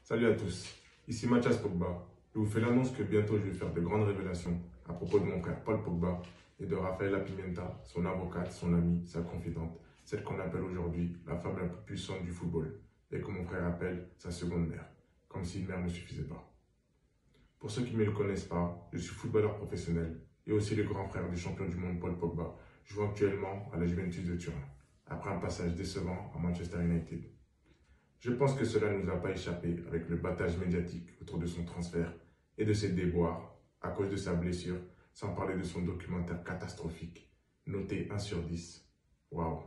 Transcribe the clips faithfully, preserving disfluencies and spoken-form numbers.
Salut à tous, ici Mathias Pogba. Je vous fais l'annonce que bientôt je vais faire de grandes révélations à propos de mon frère Paul Pogba et de Rafaela Pimenta, son avocate, son amie, sa confidente, celle qu'on appelle aujourd'hui la femme la plus puissante du football et que mon frère appelle sa seconde mère, comme si une mère ne suffisait pas. Pour ceux qui ne me le connaissent pas, je suis footballeur professionnel et aussi le grand frère du champion du monde Paul Pogba, jouant actuellement à la Juventus de Turin, après un passage décevant à Manchester United. Je pense que cela ne nous a pas échappé avec le battage médiatique autour de son transfert et de ses déboires à cause de sa blessure, sans parler de son documentaire catastrophique, noté un sur dix. Waouh!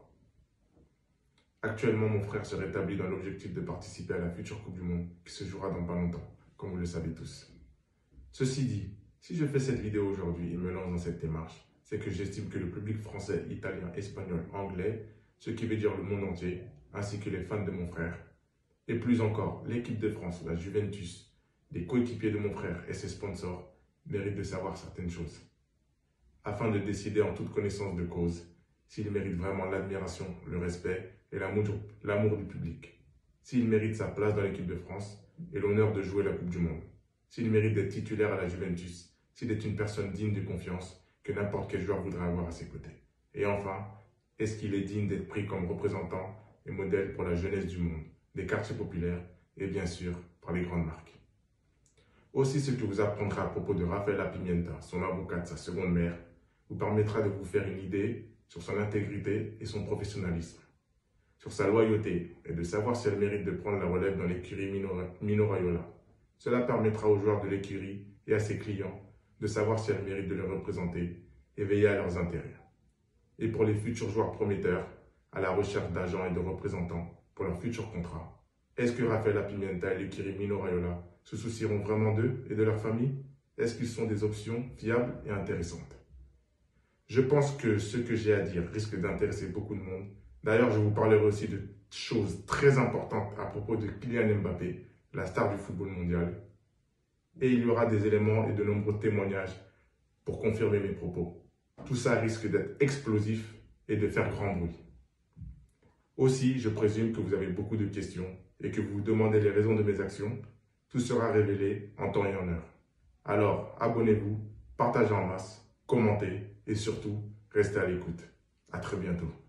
Actuellement, mon frère se rétablit dans l'objectif de participer à la future Coupe du Monde qui se jouera dans pas longtemps, comme vous le savez tous. Ceci dit, si je fais cette vidéo aujourd'hui et me lance dans cette démarche, c'est que j'estime que le public français, italien, espagnol, anglais, ce qui veut dire le monde entier, ainsi que les fans de mon frère, et plus encore, l'équipe de France, la Juventus, les coéquipiers de mon frère et ses sponsors méritent de savoir certaines choses, afin de décider en toute connaissance de cause s'ils méritent vraiment l'admiration, le respect et l'amour du public, s'il mérite sa place dans l'équipe de France et l'honneur de jouer la Coupe du Monde, s'il mérite d'être titulaire à la Juventus, s'il est une personne digne de confiance que n'importe quel joueur voudrait avoir à ses côtés. Et enfin, est-ce qu'il est digne d'être pris comme représentant et modèle pour la jeunesse du monde, des quartiers populaires et bien sûr par les grandes marques. Aussi, ce que vous apprendrez à propos de Rafaela Pimenta, son avocate, sa seconde mère, vous permettra de vous faire une idée sur son intégrité et son professionnalisme, sur sa loyauté et de savoir si elle mérite de prendre la relève dans l'écurie Mino, Mino Raiola. Cela permettra aux joueurs de l'écurie et à ses clients de savoir si elle mérite de les représenter et veiller à leurs intérêts. Et pour les futurs joueurs prometteurs, à la recherche d'agents et de représentants pour leur futur contrat, est-ce que Rafaela Pimenta et l'écurie Mino Raiola se soucieront vraiment d'eux et de leur famille? Est-ce qu'ils sont des options fiables et intéressantes? Je pense que ce que j'ai à dire risque d'intéresser beaucoup de monde. D'ailleurs, je vous parlerai aussi de choses très importantes à propos de Kylian Mbappé, la star du football mondial. Et il y aura des éléments et de nombreux témoignages pour confirmer mes propos. Tout ça risque d'être explosif et de faire grand bruit. Aussi, je présume que vous avez beaucoup de questions et que vous vous demandez les raisons de mes actions. Tout sera révélé en temps et en heure. Alors, abonnez-vous, partagez en masse, commentez et surtout, restez à l'écoute. À très bientôt.